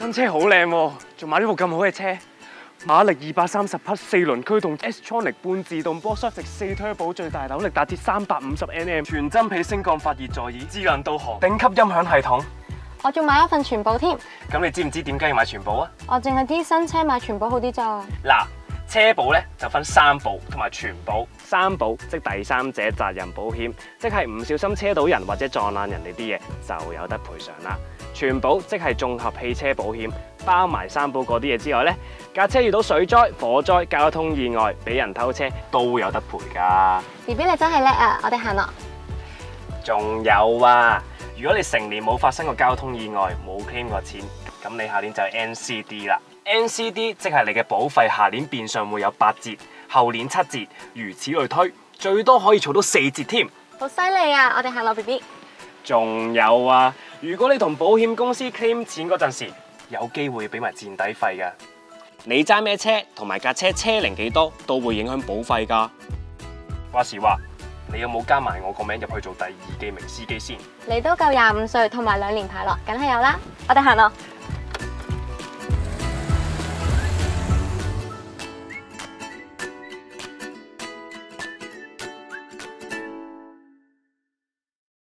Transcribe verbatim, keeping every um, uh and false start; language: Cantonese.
新車好靚喎，仲買咗部咁好嘅車，馬力二百三十匹，四輪驅動 S-Tronic 半自動波，雙直四 Turbo， 最大扭力達至三百五十 N M， 全真皮升降發熱座椅，智能導航，頂級音響系統。 我仲買咗份全保添。 咁你知唔知點解要買全保啊？ 我淨係知新車買全保好啲咋。 嗱，車保咧就分三保同埋全保。三保即第三者責任保險，即係唔小心車到人或者撞爛人哋啲嘢就有得賠償啦。全保即係綜合汽車保險，包埋三保嗰啲嘢之外咧，架車遇到水災、火災、交通意外、俾人偷車都有得賠㗎。 B B 你真係叻啊！我哋行咯。 仲有啊！如果你成年冇發生過交通意外，冇 claim 過錢，咁你下年就係 N C D 啦。N C D 即係你嘅保費下年變相會有八折，後年七折，如此類推，最多可以儲到四折添。 好犀利啊！我哋行咯 B B。 仲有啊！如果你同保險公司 claim 錢嗰陣時，有機會俾埋墊底費㗎。你揸咩車同埋架車車齡幾多，都會影響保費㗎。話時話。你有冇加埋我個名入去做第二記名司機先？ 你都夠廿五歲同埋兩年牌咯，梗係有啦。我哋行咯。